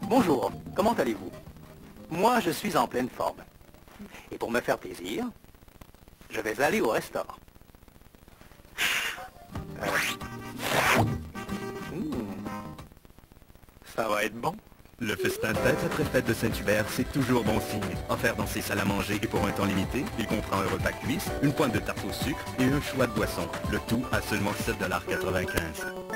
Bonjour, comment allez-vous? Moi, je suis en pleine forme. Et pour me faire plaisir, je vais aller au restaurant. Ça va être bon. Le festin de fête après fête de Saint-Hubert, c'est toujours bon signe. Offert dans ses salles à manger et pour un temps limité, il comprend un repas cuisse, une pointe de tarte au sucre et un choix de boissons. Le tout à seulement 7,95 $.